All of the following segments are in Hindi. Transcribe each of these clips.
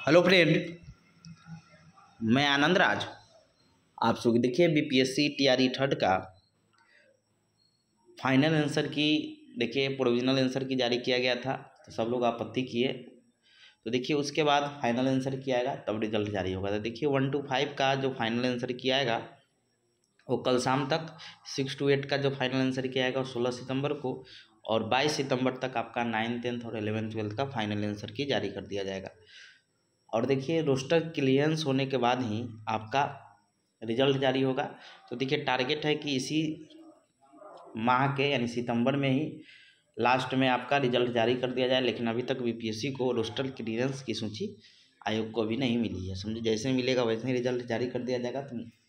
हेलो फ्रेंड, मैं आनंद राज। आप सब देखिए बीपीएससी टीआरई थर्ड का फाइनल आंसर की देखिए प्रोविजनल आंसर की जारी किया गया था, तो सब लोग आपत्ति किए। तो देखिए उसके बाद फाइनल आंसर किया आएगा तब रिजल्ट जारी होगा। तो देखिए 1 to 5 का जो फाइनल आंसर किया आएगा वो कल शाम तक, 6 to 8 का जो फाइनल आंसर किया आएगा 16 सितंबर को, और 22 सितंबर तक आपका 9th 10th और 11th 12th का फाइनल आंसर की जारी कर दिया जाएगा। और देखिए रोस्टर क्लियरेंस होने के बाद ही आपका रिजल्ट जारी होगा। तो देखिए टारगेट है कि इसी माह के यानी सितंबर में ही लास्ट में आपका रिजल्ट जारी कर दिया जाए, लेकिन अभी तक बीपीएससी को रोस्टर क्लियरेंस की सूची आयोग को अभी नहीं मिली है। समझे, जैसे मिलेगा वैसे ही रिजल्ट जारी कर दिया जाएगा।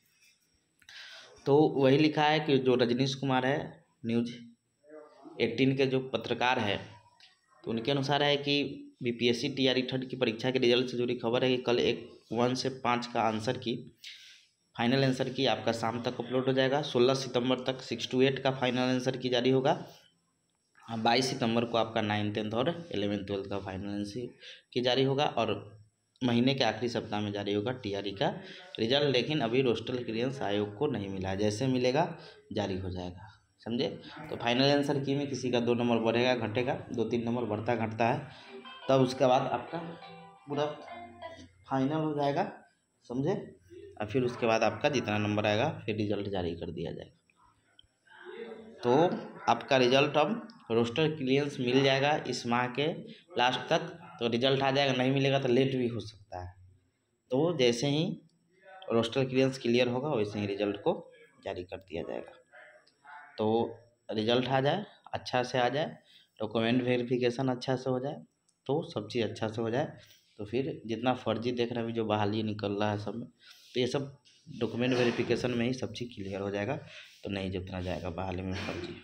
तो वही लिखा है कि जो रजनीश कुमार है न्यूज़ 18 के जो पत्रकार है, तो उनके अनुसार है कि बीपीएससी टीआरई थर्ड की परीक्षा के रिजल्ट से जुड़ी खबर है कि कल 1 से 5 का आंसर की फाइनल आंसर की आपका शाम तक अपलोड हो जाएगा। 16 सितंबर तक 6 to 8 का फाइनल आंसर की जारी होगा। 22 सितंबर को आपका 9th 10th और 11th 12th का फाइनल आंसर की जारी होगा, और महीने के आखिरी सप्ताह में जारी होगा टीआरई का रिजल्ट। लेकिन अभी रोस्टर क्लियरेंस आयोग को नहीं मिला है, जैसे मिलेगा जारी हो जाएगा। समझे। तो फाइनल आंसर की में किसी का 2 नंबर बढ़ेगा घटेगा, 2-3 नंबर बढ़ता घटता है, तब उसके बाद आपका पूरा फाइनल हो जाएगा। समझे। और फिर उसके बाद आपका जितना नंबर आएगा फिर रिजल्ट जारी कर दिया जाएगा। तो आपका रिजल्ट अब रोस्टर क्लियरेंस मिल जाएगा इस माह के लास्ट तक, तो रिजल्ट आ जाएगा। नहीं मिलेगा तो लेट भी हो सकता है। तो जैसे ही रोस्टर क्लियरेंस क्लियर होगा वैसे ही रिजल्ट को जारी कर दिया जाएगा। तो रिजल्ट आ जाए, अच्छा से आ जाए, डॉक्यूमेंट वेरिफिकेशन अच्छा से हो जाए, तो सब चीज़ अच्छा से हो जाए, तो फिर जितना फर्जी देख रहे हैं अभी जो बहाली निकल रहा है सब में, तो ये सब डॉक्यूमेंट वेरिफिकेशन में ही सब चीज़ क्लियर हो जाएगा। तो नहीं जितना जाएगा बहाली में फर्जी।